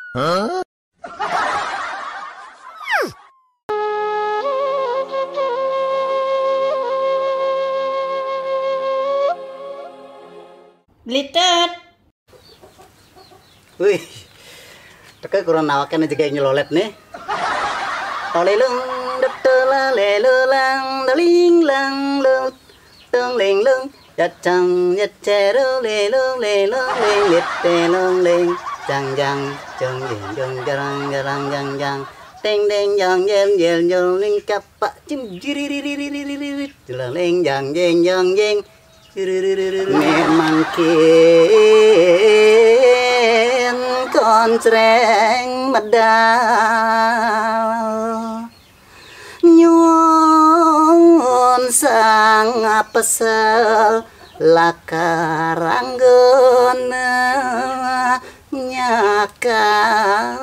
Hah? Blitet. Wih, teka kurang nawakan aja kayak nyelolet nih. Olelung, detela lelulang, daling lang lung, tung ling lung, yatang yatero lelung lelung ling litelung ling, jang jang, jang jang jarang jarang jang jang, ding ding jang jeng jeng jeng ling kapak cim jiriririririririr, jelang jang jeng jang jeng. Memang kian koncreng medal nyun sang apesel lakaranggeuna nyakal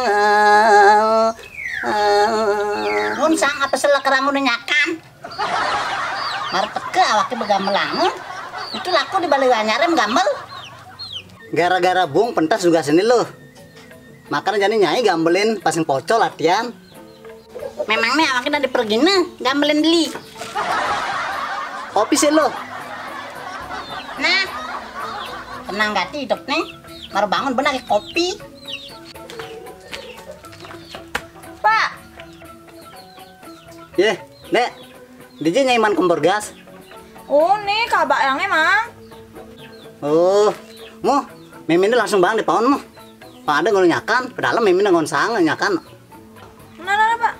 Mun sang apesel lakaranggeuna nyakan. Marteke awake begamel langun. Itu laku di balik anyarem gamel. Gara-gara bung pentas juga seni loh. Makanya jadi nyai gambelin pasang pocol latihan. Memangnya awake udah dipergina gamelin deli. Kopi sih lo. Nah, tenang gati hidup nih. Baru bangun benar ke kopi. Pak. Ye, Dek. DJ nyai man kompor gas. Oh, nih kabak yang emang. Oh, mu, mimin langsung bang di pohon mu. Pada ngulung nyakan, pedalam mimin ngon sang nyakan. Nah, Pak.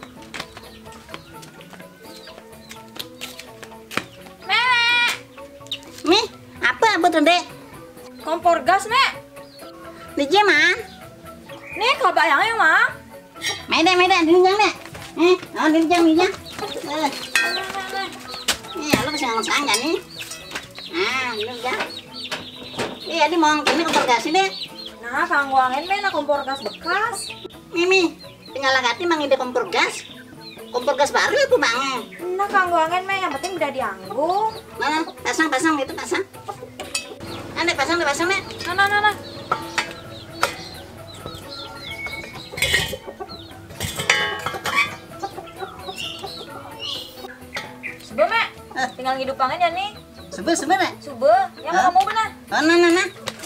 Mek. Nih, apa betul dek? Kompor gas, Mek. DJ man. Nih kabak yang emang. Meda, dinjang dek. Dinjang. Iya, lu bisa ngomong gak nih? Nah, dinjang. Iya, di mau kini kompor gas ini. Nah, kangguangin Mek kompor gas bekas. Mimi, tinggal lagati mang ide kompor gas. Kompor gas baru ya, Bu Bang. Nah, kangguangin Mek yang penting udah dianggu. Mana? Pasang gitu, pasang. Nek pasang nek. Nah. Sube, Mek. Tinggal ngidupangin ya nih. Sebenarnya. Sube, yang kamu benar. Nah.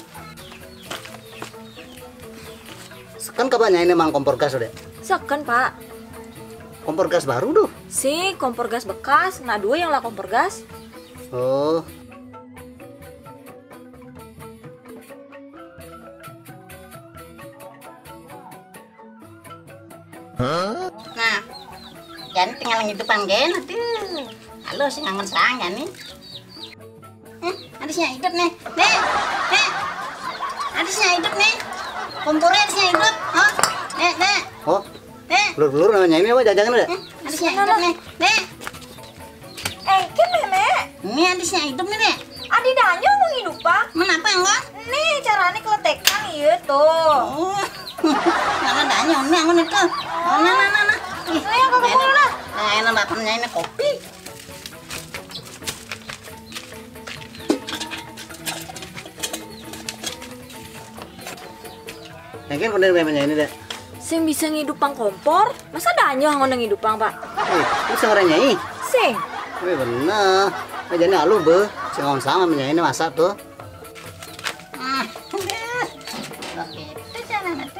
Kan kabanya ini mang kompor gas udah. Seken, Pak. Kompor gas baru tuh. Si kompor gas bekas, nah dua yang lah kompor gas. Oh. Hah? Nah, jadi tinggal ngidupan gen tuh. Halo sih ngangen serang ya nih. Adisnya hidup nih. Nek. Adisnya hidup nih. Kompornya adisnya hidup. Oh, nek. Oh, Nek. lur namanya ini apa jajangan udah? Adisnya hidup nih. Nek. Kan Mek. Ini adisnya hidup nih, Nek. Adi danyo mau hidup, Pak. Kenapa enggak? Nih caranya keletekan iya tuh. Oh. Mana danya ini angon itu. Oh, nah. Ayo kakak dulu lah. Nah, enak bapaknya ini kopi. Mungkin bener memangnya ini deh. Sing bisa ngidupang kompor, masa danyo ngon ngidupang, Pak? Ini seorang nyai. Sing. Wih bener. Jadi aluh be. Sengon sama menyanyi ini masak tuh. Oke, itu jalan nanti.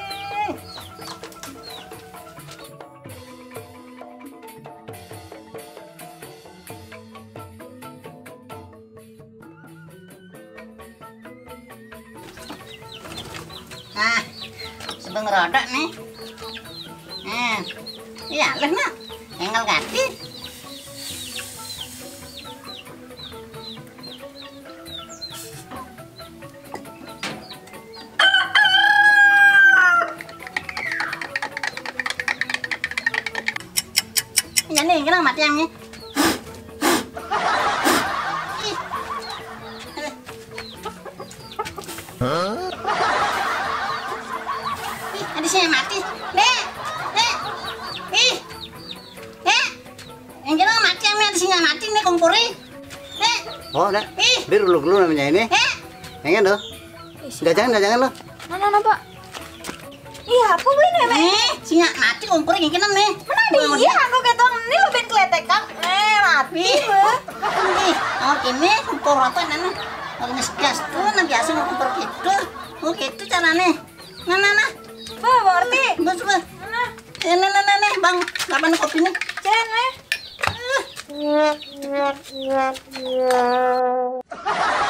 Nah, sebelum rodok nih. Nah, iya lah nak. Tinggal ganti. Ini kenapa mati yang ini? Hah? Ada sih yang mati. Dek. Yang kenapa mati yang ini ada sih yang mati nih kompori. Dek. Oh, Nek. Biar dulu namanya ini. Pengen tuh. Jangan lo. Nah, Pak. Iya, apa beli nih, Me? Singa mati kompor yang kena nih. Mana dia? Aku ketong ini lo ben kletek kang. Mati. Ih, oh gini kompor apa nana? Kalau ngesgas tuh, nah biasa mau kompor gitu. Oh gitu caranya. Nah. Bah, berarti. Bos. Nah, bang, kapan kopi nih? Cen, Me.